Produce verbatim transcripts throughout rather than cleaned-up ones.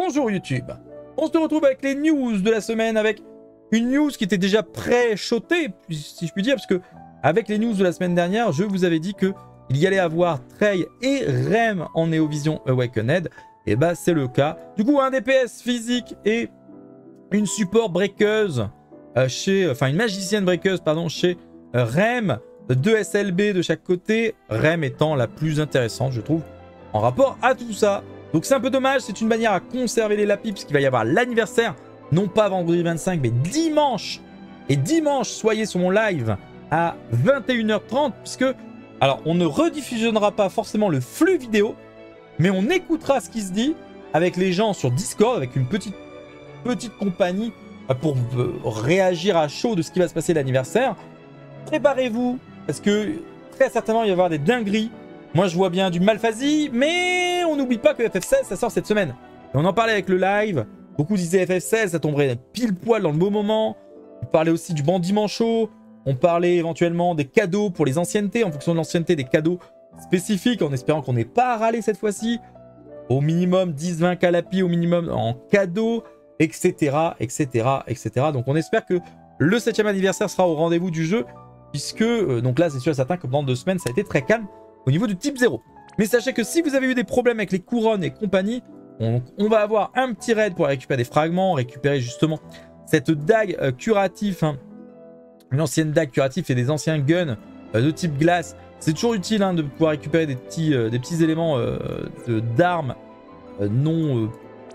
Bonjour YouTube. On se retrouve avec les news de la semaine, avec une news qui était déjà pré-shotée, si je puis dire, parce que avec les news de la semaine dernière, je vous avais dit que il y allait avoir Trey et Rem en Neovision Awakened, et bah c'est le cas. Du coup, un D P S physique et une support breakeuse euh, chez, enfin une magicienne breakeuse pardon chez euh, Rem, deux S L B de chaque côté, Rem étant la plus intéressante je trouve en rapport à tout ça. Donc c'est un peu dommage, c'est une manière à conserver les lapis puisqu'il va y avoir l'anniversaire, non pas vendredi vingt-cinq mais dimanche. Et dimanche, soyez sur mon live à vingt et une heures trente puisque, alors on ne rediffusionnera pas forcément le flux vidéo, mais on écoutera ce qui se dit avec les gens sur Discord, avec une petite, petite compagnie pour réagir à chaud de ce qui va se passer l'anniversaire. Préparez-vous parce que très certainement il va y avoir des dingueries. Moi je vois bien du Malphasie, mais on n'oublie pas que F F seize ça sort cette semaine. Et on en parlait avec le live, beaucoup disaient F F seize ça tomberait pile poil dans le beau moment. On parlait aussi du bandit manchot, on parlait éventuellement des cadeaux pour les anciennetés, en fonction de l'ancienneté des cadeaux spécifiques, en espérant qu'on n'ait pas à râler cette fois-ci. Au minimum dix vingt calapis au minimum en cadeaux, et cetera, et cetera, et cetera. Donc on espère que le septième anniversaire sera au rendez-vous du jeu, puisque, euh, donc là c'est sûr et certain que pendant deux semaines ça a été très calme au niveau du type zéro. Mais sachez que si vous avez eu des problèmes avec les couronnes et compagnie, on, on va avoir un petit raid pour récupérer des fragments, récupérer justement cette dague euh, curatif, hein, une ancienne dague curatif et des anciens guns euh, de type glace. C'est toujours utile hein, de pouvoir récupérer des petits, euh, des petits éléments euh, d'armes euh, non, euh,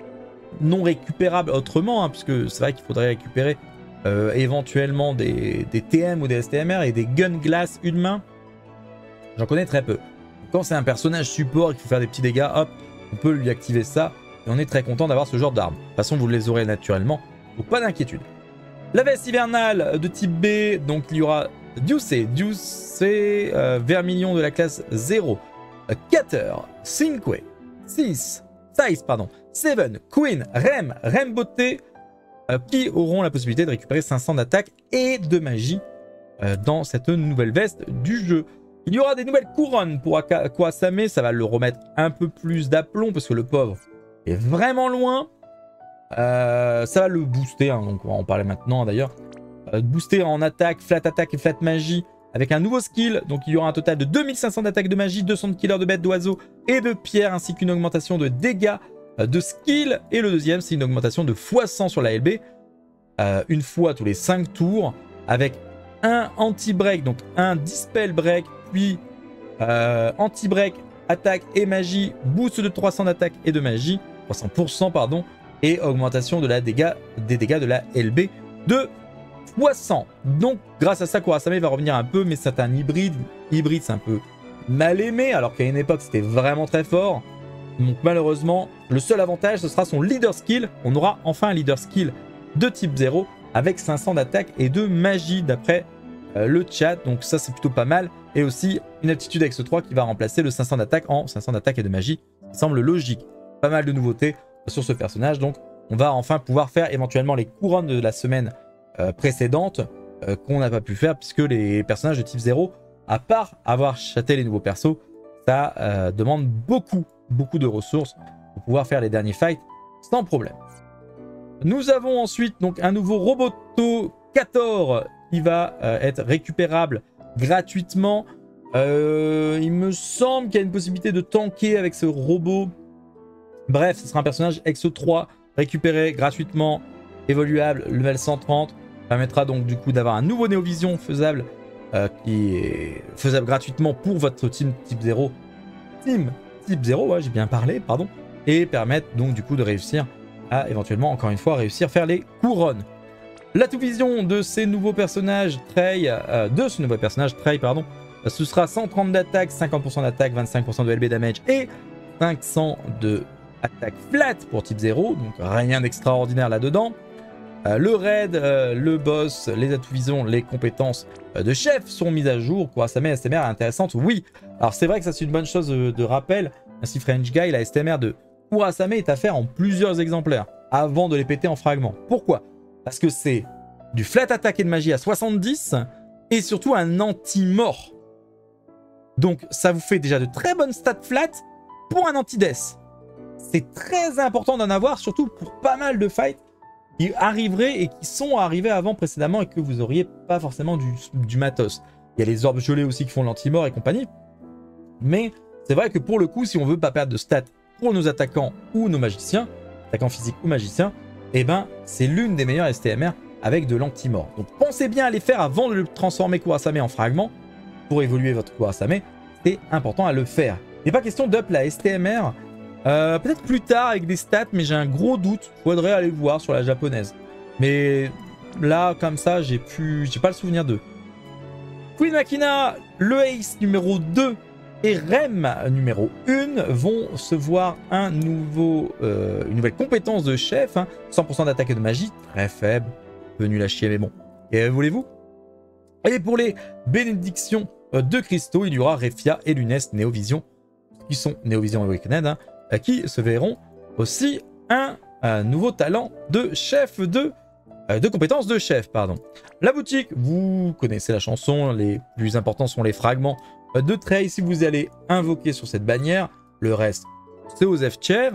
non récupérables autrement, hein, puisque c'est vrai qu'il faudrait récupérer euh, éventuellement des, des T M ou des S T M R et des guns glace une main. J'en connais très peu. Quand c'est un personnage support et qu'il faut faire des petits dégâts, hop, on peut lui activer ça. Et on est très content d'avoir ce genre d'armes. De toute façon, vous les aurez naturellement. Donc pas d'inquiétude. La veste hivernale de type B. Donc il y aura Ducé, Ducé, euh, Vermilion de la classe zéro. Cater, cinq, six, six, pardon, sept, Queen, Rem, Rem Beauté. Euh, qui auront la possibilité de récupérer cinq cents d'attaque et de magie euh, dans cette nouvelle veste du jeu. Il y aura des nouvelles couronnes pour Kwasame, ça va le remettre un peu plus d'aplomb parce que le pauvre est vraiment loin. Euh, ça va le booster, hein, donc on va en parler maintenant d'ailleurs. Euh, booster en attaque, flat attaque et flat magie avec un nouveau skill. Donc il y aura un total de deux mille cinq cents d'attaque de magie, deux cents de killer de bêtes, d'oiseaux et de pierres, ainsi qu'une augmentation de dégâts euh, de skill. Et le deuxième, c'est une augmentation de fois cent sur la L B, euh, une fois tous les cinq tours, avec un anti-break, donc un dispel break, puis euh, anti-break, attaque et magie, boost de trois cents d'attaque et de magie, trois cents pour cent pardon, et augmentation de la dégâts, des dégâts de la L B de fois cent. Donc grâce à ça, Kurasame va revenir un peu, mais c'est un hybride. Hybride, c'est un peu mal aimé, alors qu'à une époque, c'était vraiment très fort. Donc malheureusement, le seul avantage, ce sera son leader skill. On aura enfin un leader skill de type zéro, avec cinq cents d'attaque et de magie, d'après euh, le chat. Donc ça, c'est plutôt pas mal. Et aussi une aptitude avec ce trois qui va remplacer le cinq cents d'attaque en cinq cents d'attaque et de magie. Ça semble logique. Pas mal de nouveautés sur ce personnage. Donc on va enfin pouvoir faire éventuellement les couronnes de la semaine euh, précédente euh, qu'on n'a pas pu faire, puisque les personnages de type zéro, à part avoir chaté les nouveaux persos, ça euh, demande beaucoup, beaucoup de ressources pour pouvoir faire les derniers fights sans problème. Nous avons ensuite donc un nouveau Roboto quatorze qui va euh, être récupérable gratuitement. Euh, il me semble qu'il y a une possibilité de tanker avec ce robot. Bref, ce sera un personnage Exo trois récupéré gratuitement, évoluable, level cent trente. Permettra donc du coup d'avoir un nouveau Néovision faisable, euh, qui est faisable gratuitement pour votre team type zéro. Team type zéro, ouais, j'ai bien parlé, pardon. Et permettre donc du coup de réussir à éventuellement, encore une fois, réussir à faire les couronnes. La tout-vision de ces nouveaux personnages, Trey, euh, de ce nouveau personnage, Trey, pardon, ce sera cent trente d'attaque, cinquante pour cent d'attaque, vingt-cinq pour cent de L B damage et cinq cents de attaque flat pour type zéro, donc rien d'extraordinaire là-dedans. Euh, le raid, euh, le boss, les atouts-visions, les compétences euh, de chef sont mises à jour. Kurasame S T M R est intéressante, oui. Alors c'est vrai que ça c'est une bonne chose de, de rappel. Ainsi French Guy, la S T M R de Kurasame est à faire en plusieurs exemplaires avant de les péter en fragments. Pourquoi? Parce que c'est du flat attaque et de magie à soixante-dix et surtout un anti-mort. Donc ça vous fait déjà de très bonnes stats flat pour un anti-death. c'est très important d'en avoir, surtout pour pas mal de fights qui arriveraient et qui sont arrivés avant précédemment et que vous auriez pas forcément du, du matos. Il y a les orbes gelés aussi qui font l'anti-mort et compagnie. Mais c'est vrai que pour le coup, si on veut pas perdre de stats pour nos attaquants ou nos magiciens, attaquants physiques ou magiciens, eh ben c'est l'une des meilleures S T M R avec de l'anti-mort. Donc pensez bien à les faire avant de le transformer Kurasame en fragment pour évoluer votre Kurasame. C'est important à le faire. Il n'est pas question d'up la S T M R. Euh, Peut-être plus tard avec des stats, mais j'ai un gros doute. Faudrait aller le voir sur la japonaise. Mais là, comme ça, j'ai pu, j'ai pas le souvenir d'eux. Queen Machina, le Ace numéro deux et Rem numéro un vont se voir un nouveau, euh, une nouvelle compétence de chef. Hein, cent pour cent d'attaque et de magie, très faible. Venu la chier, mais bon. Et voulez-vous? Et pour les bénédictions de cristaux, il y aura Refia et Lunes Néovision, qui sont Néovision Awakened, hein, qui se verront aussi un, un nouveau talent de chef de, euh, de compétences de chef, pardon. La boutique, vous connaissez la chanson, les plus importants sont les fragments de Trey. Si vous allez invoquer sur cette bannière, le reste c'est aux F-Tier.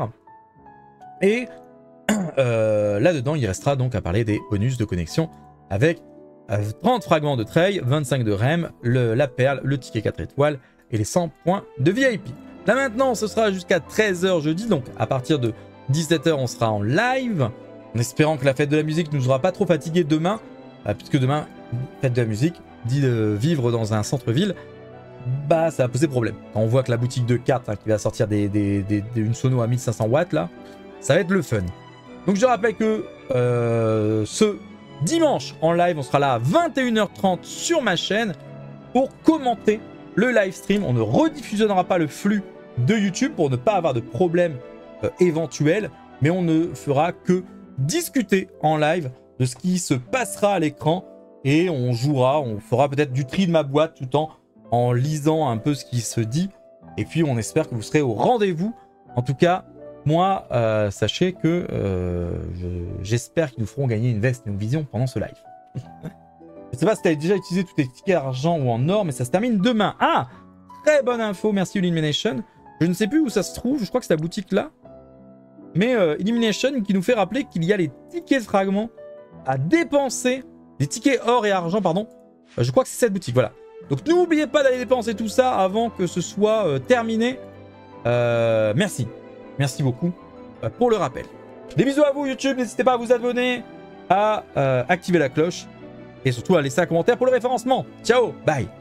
Et euh, là-dedans, il restera donc à parler des bonus de connexion avec trente fragments de Trey, vingt-cinq de Rem, le, la perle, le ticket quatre étoiles et les cent points de V I P. Là maintenant, ce sera jusqu'à treize heures jeudi, donc à partir de dix-sept heures, on sera en live, en espérant que la fête de la musique ne nous aura pas trop fatigué demain, euh, puisque demain, fête de la musique, dit de vivre dans un centre-ville, bah ça va poser problème. Quand on voit que la boutique de cartes hein, qui va sortir des, des, des, des, une sono à mille cinq cents watts, là, ça va être le fun. Donc je rappelle que euh, ce dimanche en live, on sera là à vingt et une heures trente sur ma chaîne pour commenter le live stream. On ne rediffusonnera pas le flux de YouTube pour ne pas avoir de problème euh, éventuel, mais on ne fera que discuter en live de ce qui se passera à l'écran et on jouera, on fera peut-être du tri de ma boîte tout en, en lisant un peu ce qui se dit et puis on espère que vous serez au rendez-vous. En tout cas, moi, euh, sachez que euh, j'espère qu'ils nous feront gagner une veste et une vision pendant ce live. Je sais pas si tu as déjà utilisé tous tes tickets argent ou en or, mais ça se termine demain. Ah, très bonne info, merci Illumination. Je ne sais plus où ça se trouve, je crois que c'est la boutique là. Mais euh, Illumination qui nous fait rappeler qu'il y a les tickets de fragments à dépenser, les tickets or et argent, pardon. Euh, je crois que c'est cette boutique, voilà. Donc n'oubliez pas d'aller dépenser tout ça avant que ce soit euh, terminé. Euh, merci. Merci beaucoup euh, pour le rappel. Des bisous à vous YouTube, n'hésitez pas à vous abonner, à euh, activer la cloche et surtout à laisser un commentaire pour le référencement. Ciao, bye.